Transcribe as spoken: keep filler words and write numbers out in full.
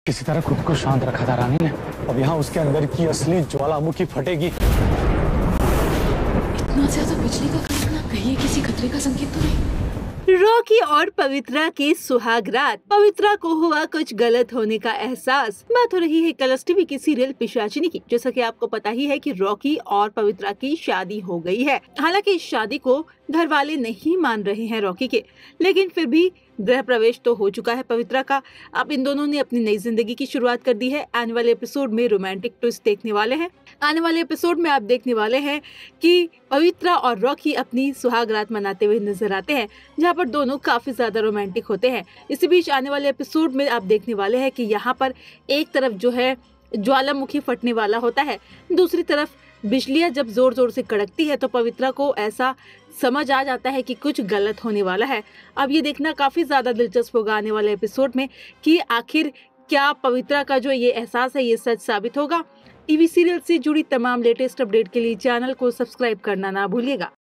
किसी तरह खुद को शांत रखा था रानी ने। अब यहाँ उसके अंदर की असली ज्वालामुखी फटेगी। इतना ज्यादा बिजली का कड़कना कहीं किसी खतरे का संकेत तो नहीं? रॉकी और पवित्रा की सुहाग रात। पवित्रा को हुआ कुछ गलत होने का एहसास। बात हो रही है कलर्स टीवी की सीरियल पिशाचिनी की। जैसा कि आपको पता ही है कि रॉकी और पवित्रा की शादी हो गई है। हालांकि इस शादी को घर वाले नहीं मान रहे हैं रॉकी के, लेकिन फिर भी गृह प्रवेश तो हो चुका है पवित्रा का। अब इन दोनों ने अपनी नई जिंदगी की शुरुआत कर दी है। आने वाले एपिसोड में रोमांटिक ट्विस्ट देखने वाले हैं। आने वाले एपिसोड में आप देखने वाले हैं कि पवित्रा और रॉकी अपनी सुहाग रात मनाते हुए नजर आते हैं, जहाँ पर दोनों काफी ज्यादा रोमांटिक होते हैं। इसी बीच आने वाले एपिसोड में आप देखने वाले हैं कि यहाँ पर एक तरफ जो है ज्वालामुखी फटने वाला होता है, दूसरी तरफ बिजलियां जब जोर जोर से कड़कती है तो पवित्रा को ऐसा समझ आ जाता है कि कुछ गलत होने वाला है। अब ये देखना काफी ज्यादा दिलचस्प होगा आने वाले एपिसोड में कि आखिर क्या पवित्रा का जो ये एहसास है ये सच साबित होगा। टीवी सीरियल से जुड़ी तमाम लेटेस्ट अपडेट के लिए चैनल को सब्सक्राइब करना ना भूलिएगा।